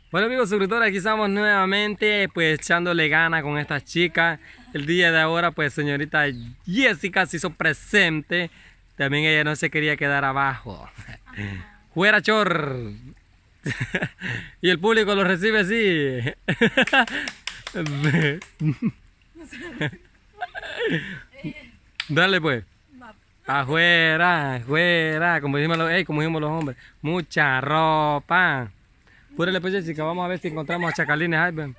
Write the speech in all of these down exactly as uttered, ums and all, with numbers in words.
Bueno amigos suscriptores, aquí estamos nuevamente pues echándole gana con estas chicas. El día de ahora pues señorita Jessica se hizo presente. También ella no se quería quedar abajo. Fuera chor. Y el público lo recibe así. Dale pues. Afuera, afuera, como dijimos los, hey, como dijimos los hombres. Mucha ropa. Púrele pues Jessica, vamos a ver si encontramos a chacalines. Ay, ven.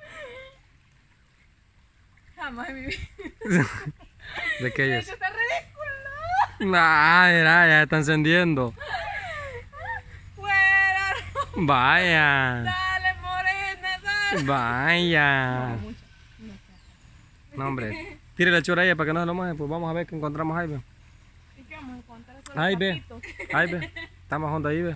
Jamás en mi vida. ¿De qué ellos? Está ridículo. Ay, mira, ya está encendiendo. Fuera. Vaya. Dale, morena, dale. Vaya. No, mucho. No, hombre. Tire la chora ahí para que no se lo moje. Pues vamos a ver qué encontramos ahí, ve. ¿Y qué vamos a encontrar? Solo Ahí ve. papitos. Ahí ve. Estamos juntos ahí, ve.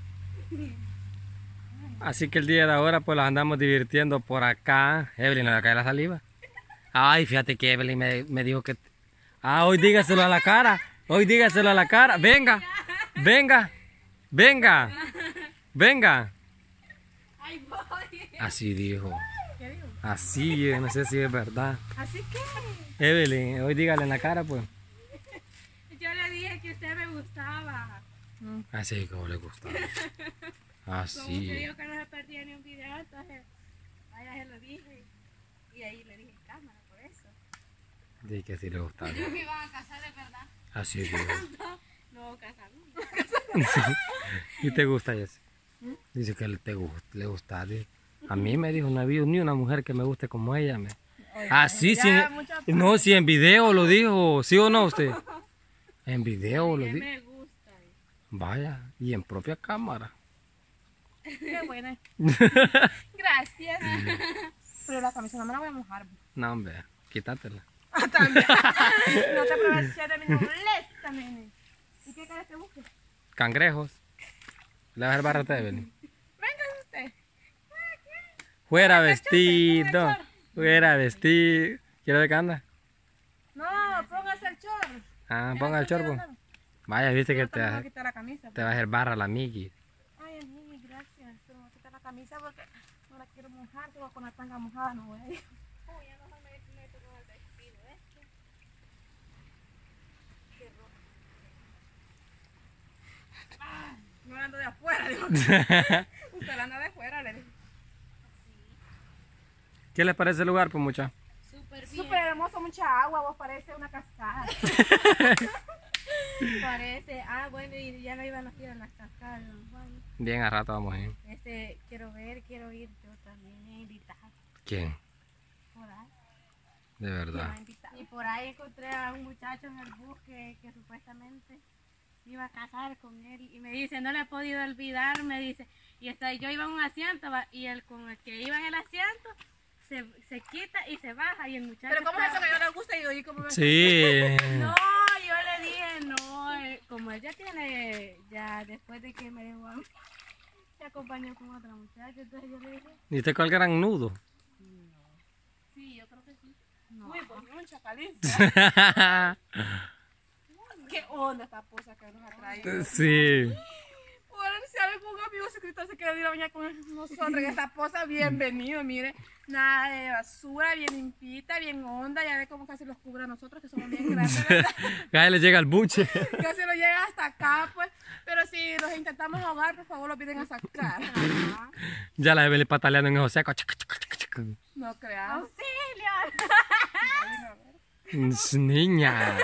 Así que el día de ahora pues las andamos divirtiendo por acá. Evelyn, le cae la saliva. Ay, fíjate que Evelyn me, me dijo que... Ah, hoy dígaselo a la cara. Hoy dígaselo a la cara. Venga, venga, venga, venga. Ay, voy. Así dijo. ¿Qué digo? Así, yo no sé si es verdad. Así que Evelyn, hoy dígale en la cara pues. yo le dije que usted me gustaba. Así como le gustaba. Como usted Así. dijo que no se perdía ni un video, entonces vaya se lo dije. Y ahí le dije en cámara, por eso. Dije que sí le gustaba. Yo me iban a casar de verdad. Así dijo. No, casarme. ¿Y te gusta Jessy? Dice que le, te gusta, le gusta. Dice. A mí me dijo, no ha habido ni una mujer que me guste como ella. Me. Ah, sí, sí. en- No, sí, en video lo dijo. ¿Sí o no usted? En video lo Que dijo. me gusta. Vaya, y en propia cámara. Qué buena. Gracias. Pero la camisa no me la voy a mojar. No, hombre, quítatela. Ah, también. No te aproveches de mi nobleza, nene. ¿Y qué quieres que busque? Cangrejos. Le vas a hacer barra a Evelyn. Venga usted. Fuera Ponga el chorro, ponga el vestido. chorro. Fuera vestido. ¿Quiere ver qué anda? No, póngase el chorro. Ah, ponga el chorbo. Vaya, viste que Yo te, también va- voy a quitar la camisa. te va a hacer barra la Miki. Ay, amiga, gracias. Pero me voy a quitar la camisa porque no la quiero mojar. Tengo con la tanga mojada, no voy a ir. Uy, ya mejor me meto con el vestido este. Qué rojo. Ay, no ando de afuera, digo. Usted anda de afuera, le dije. ¿Qué les parece el lugar, pues, mucha? Súper bien. Súper hermoso, mucha agua, vos parece una cascada. Parece, ah, bueno, y ya no iban a ir a las cascadas. Bueno, Bien, a rato vamos a ir. este, quiero ver, quiero ir yo también, me invitaron ¿Quién? por ahí. De verdad. Me invitaron. Y por ahí encontré a un muchacho en el bus que, que supuestamente iba a casar con él y me dice, no le he podido olvidar, me dice, y está, yo iba en un asiento va, y el con el que iba en el asiento se, se quita y se baja y el muchacho... Pero ¿cómo es eso que yo le gusta? Y yo, ¿y cómo me Sí. No, yo le dije, no, eh, como él ya tiene, ya después de que me dejó a mí, se acompañó con otra muchacha, entonces yo le dije, ¿Y usted cuál gran nudo? sí, yo creo que sí. No. Uy, pues un chacalín. Qué onda esta posa que nos ha traído. Sí. Bueno, si algún amigo suscriptor se quiere ir a bañar con nosotros en esta posa, bienvenido, mire. Nada de basura, bien limpita, bien honda, ya ve cómo casi los cubre a nosotros, que somos bien grandes, ¿verdad? Casi le llega el buche. Casi lo llega hasta acá, pues. Pero si los intentamos ahogar, por favor, lo piden a sacar. Ajá. Ya la Evelyn pataleando en el seco. No creas. ¡Auxilio! Niña.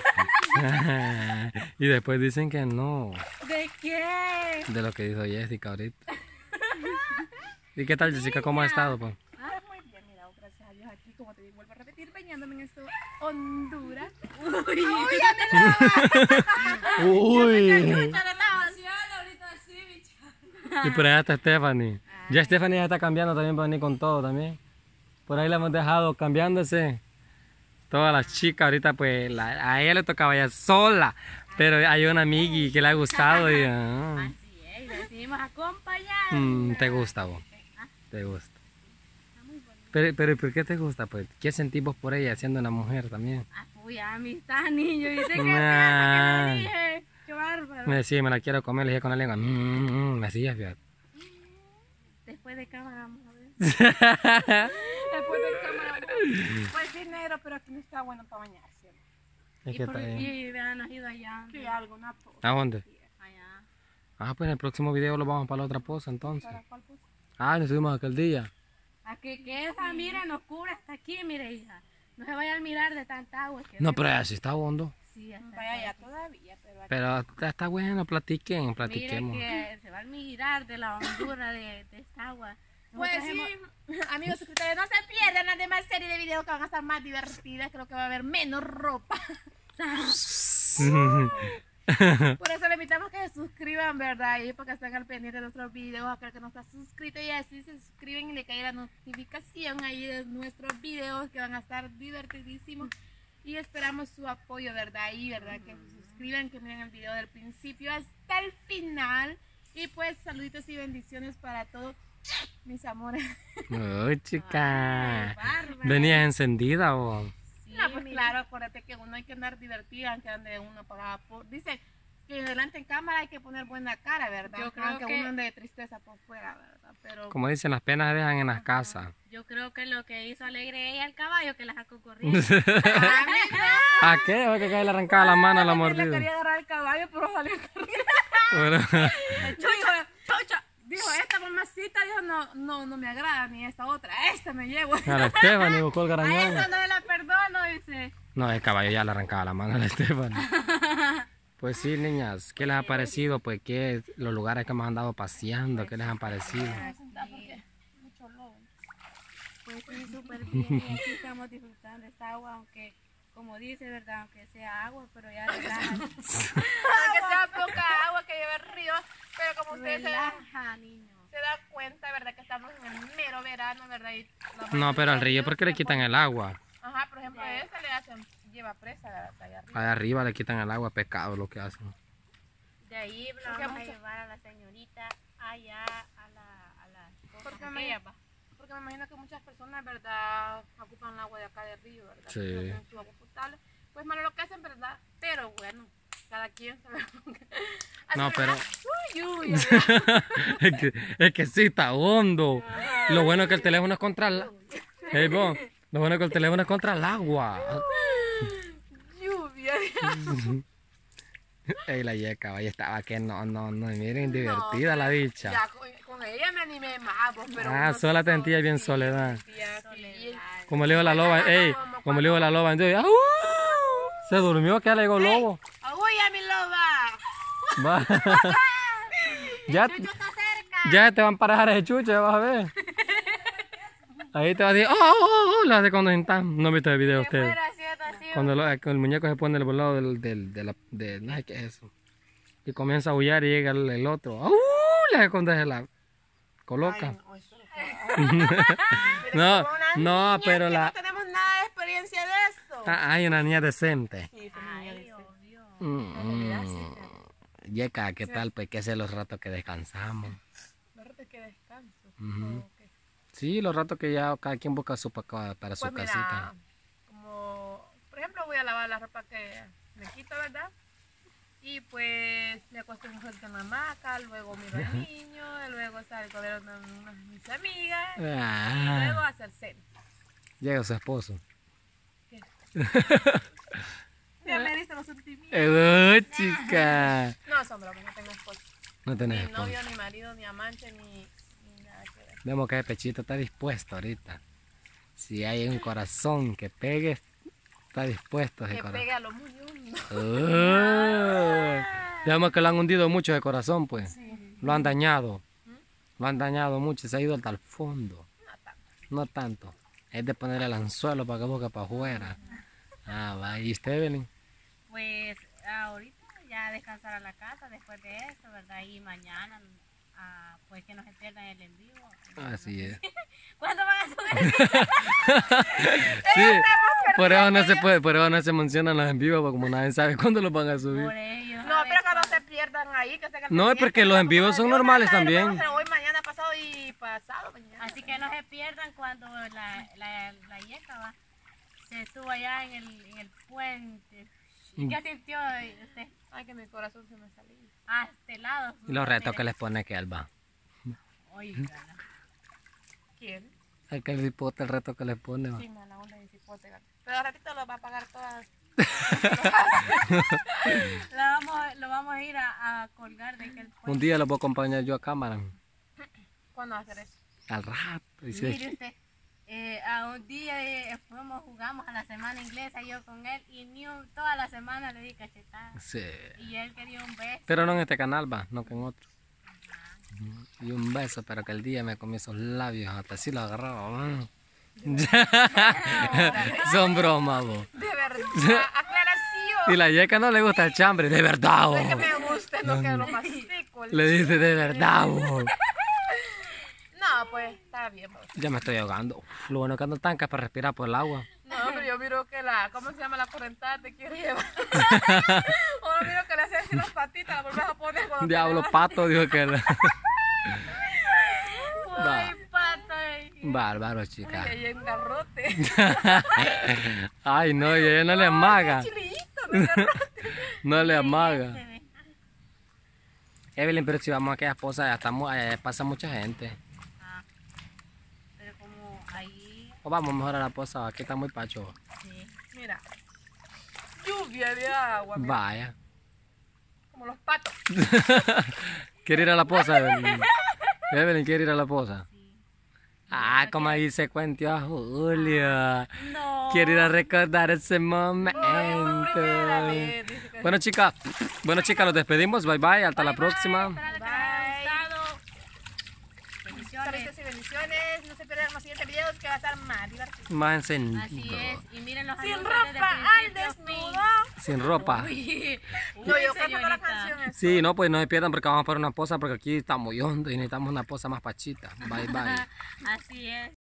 Y después dicen que no. ¿De qué? De lo que dijo Jessica ahorita. ¿Y qué tal, Jessica? ¿Cómo ha estado, pues? Ah, muy bien, mira, gracias a Dios aquí, como te digo, vuelvo a repetir, bañándome en esto, Honduras. Uy, ¡uy, ya me lava! Uy. ahorita sí, bicha. Y por allá está Stephanie. Ya Stephanie ya está cambiando también para venir con todo también. Por ahí la hemos dejado cambiándose. Todas las chicas ahorita pues la- a ella le tocaba ya sola. Pero hay una amigui que le ha gustado y... ah, Así es, decidimos acompañar. mm, te gusta vos. Te gusta. Pero, pero ¿por qué te gusta? Pues, ¿qué sentís vos por ella siendo una mujer también? Ah, uy, amistad, niño, ¿viste qué Nah. piensa que le dije? Qué bárbaro. Me decía, me la quiero comer, le dije con la lengua. Mm, mm, mm, me hacía, fíjate. Después después de cámara vamos a ver. Después del cámara. Pues sí, negro, pero aquí no está bueno para bañarse. Es Y, que por, está bien. y vean, nos ido allá. Sí, algo, una posa. ¿A dónde? Allá. Ah, pues en el próximo video lo vamos para la otra posa entonces. ¿Para cuál posa? Ah, nos subimos aquel día. A que, que esa, mira, nos cubre hasta aquí, mire, hija. No se vaya a mirar de tanta agua. Que No, pero así está hondo. Sí, hasta Vaya acá. allá todavía, pero aquí. Pero está, está bueno, platiquen, platiquemos. Mire que se va a mirar de la hondura de, de esta agua. Pues Nosotros sí, hemos- amigos suscriptores, no se pierdan las demás series de videos que van a estar más divertidas. Creo que va a haber menos ropa. Por eso le invitamos que se suscriban, ¿verdad? Y porque están al pendiente de nuestros videos, aquel que no está suscrito y así se suscriben y le cae la notificación ahí de nuestros videos que van a estar divertidísimos. Y esperamos su apoyo, ¿verdad? Y, ¿verdad? Que se suscriban, que miren el video del principio hasta el final. Y pues saluditos y bendiciones para todos mis amores. Uy, chica. Ay, bárbara. ¿Venías encendida o...? Sí, No, pues mire. claro, acuérdate que uno hay que andar divertida, aunque ande uno para... Por... Dice que delante en cámara hay que poner buena cara, ¿verdad? Yo creo aunque que- uno ande de tristeza por fuera, ¿verdad? Pero... Como dicen, las penas se dejan en las casas. Yo creo que lo que hizo alegre ella el caballo que la sacó corriendo. Ah, mira, ¿A qué? ¿O que le arrancaba la mano a la le mordida? quería agarrar el caballo, pero salió corriendo. Bueno, Dijo, chocha, dijo, esta mamacita, dijo, no, no, no me agrada ni esta otra, esta me llevo. a la Esteban y buscó el A garañón. esa no se la perdono, dice. No, el caballo ya le arrancaba la mano a la Esteban. Pues sí, niñas, ¿qué les ha parecido? Pues qué los lugares que hemos andado paseando, ¿qué les han parecido? Mucho lobo. Pues sí, súper bien. Y aquí estamos disfrutando de esta agua, aunque, como dice, ¿verdad? Aunque sea agua, pero ya relaja. Aunque sea poca agua que lleva el río, pero como ustedes se dan, Relaja, niño. se dan cuenta, ¿verdad? Que estamos en el mero verano, ¿verdad? Y la No, pero al mayoría río, de ¿por qué le ellos quitan se el agua? ponen- Ajá, por ejemplo, a esta le hacen, lleva presa hasta allá arriba. Allá arriba le quitan el agua, pescado lo que hacen. De ahí la Porque vamos a mucha- llevar a la señorita allá a la, a las cosas Porque me, aquellas, va. porque me imagino que muchas personas, ¿verdad? Ocupan el agua de acá del río, ¿verdad? Sí. No tienen su agua potable. Pues malo lo que hacen, ¿verdad? Pero bueno, cada quien sabe lo que... Así, No, pero ¿verdad? Uy, uy, es que, es que sí, está hondo. Lo bueno es que el teléfono es contra el... Hey, vos, lo bueno es que el teléfono es contra el agua. lluvia. Ey, la yeca, ahí estaba que no, no, no, miren, divertida la dicha. Ya con, con ella me animé más, vos, pero Ah, uno sola se te sentías bien sí, soledad. sí, sí. Como le dijo la loba, ey, como le dijo la loba, entonces, ¡au! Se durmió, que ya le digo lobo. ¡Uy, a mi loba! Va. ya, ¡Chucho está cerca! ya te van para dejar ese chucho, ya vas a ver. Ahí te vas a decir, ¡oh, oh, oh! Lo hace cuando están. No han visto el video Que ustedes. fuera haciendo así, Cuando lo- el muñeco se pone por el lado del, del, de la, de, no sé qué es eso. Y comienza a aullar y llega el, el otro. ¡Uh! Le hace cuando se la coloca. Ay, no, eso es No, como una no, niña pero que la... no tenemos nada de experiencia de eso. Ah, hay una niña decente. Sí, esa niña Ay, dice. obvio. Mm. Yeca, ¿qué tal? Pues que sé los ratos que descansamos. Verte que descanso. Ujú. Ok. Sí, los ratos que ya cada quien busca su pa- para su Pues mira, casita. como por ejemplo voy a lavar la ropa que me quito, ¿verdad? Y pues me acuesto un rato en la hamaca, luego miro al niño, y luego salgo a ver a una- unas de mis amigas y luego Ah, a hacer cena. llega su esposo. Ya me diste los sentimientos. ¡Eh, chica! No, son bromas, no tengo esposo. No tenés Ni esposo. novio, ni marido, ni amante, ni, ni nada que ver. Vemos que el pechito está dispuesto ahorita. Si hay un corazón que pegue, está dispuesto ese Que corazón. pegue a lo muy hondo. Uh, Vemos que lo han hundido mucho de corazón, pues. Sí. Lo han dañado. Lo han dañado mucho. Se ha ido hasta el fondo. No tanto. No tanto. Es de poner el anzuelo para que busque para afuera. Ah, va. ¿Y usted, Evelyn? Pues ahorita ya descansar a la casa después de eso, ¿verdad? Y mañana, ah, pues que no se pierdan el en vivo. Así es. ¿Cuándo van a subir? Sí, por eso no se puede, por eso no se mencionan los en vivo, porque como nadie sabe cuándo los van a subir. Por ello. No, pero que no se pierdan ahí. Que se queden No, es porque los en vivos son normales también. Hoy, mañana, pasado y pasado mañana. Así que no se pierdan cuando la, la, la yeca va, se suba allá en el, en el puente. ¿Y qué sintió usted? Ay, que mi corazón se me salió. A este lado. Y los retos que les pone que él va. Oígala. ¿Quién? El que el hipote, el reto que le pone. Va. Sí, mala onda de cipote. Pero al ratito lo va a pagar todas. La vamos, lo vamos a ir a, a colgar de que el Un día lo voy a acompañar yo a cámara. ¿Cuándo va a hacer eso? Al rato. Y si- Mire usted, eh, a un día eh, fuimos, jugamos a la semana inglesa yo con él y ni un- toda la semana le di cachetada. Sí. Y él quería un beso. Pero no en este canal, va, no que en otro. Y un beso, pero que el día me comí esos labios, hasta así lo agarraba. mm. Son bromas, vos. De verdad, aclaración. Y la yeca no le gusta el chambre, de verdad, No es que vos. me guste, no que lo mastico. Le dice de verdad, vos. No, pues, está bien. Vos. Ya me estoy ahogando. Uf, lo bueno que ando tanca para respirar por el agua. No, pero yo miro que la, ¿cómo se llama? La correntada te quiere llevar. O no miro que le haces así las patitas, la vuelves a poner cuando te Diablo levantas. pato, dijo que era. Va. Ay, pato. ay. Bárbaro, Y chica. ahí en garrote. Ay, no, y ella no le amaga. Chilito, de garrote. No le Se amaga. ve. Evelyn, pero si vamos a aquella esposa, ya estamos, allá pasa mucha gente. Ah, pero como ahí, O vamos mejor a la posa, aquí está muy pacho. sí. Mira, lluvia de agua, mira, Vaya. como los patos. ¿Quiere ir a la posa, Evelyn? Evelyn, ¿quiere ir a la posa? Sí. Ah, como ahí se cuentió a Julio. No. Quiere ir a recordar ese momento. Primera vez, dice que- Bueno, chicas, bueno, chicas, los despedimos. Bye, bye. Hasta la próxima. Esperando que les Bye. haya gustado. Bendiciones. Saludos y bendiciones. No se pierdan los siguientes videos que va a estar más divertido. Más Así encendido. es. Y miren los Sin anuncios desde ropa al principio a desnudo. fin. Sin ropa. Uy, No, uy, yo canto toda la señorita. canción. esa. Sí, no, pues no se pierdan porque vamos para una posa porque aquí está muy hondo y necesitamos una posa más pachita. Bye, bye. Así es.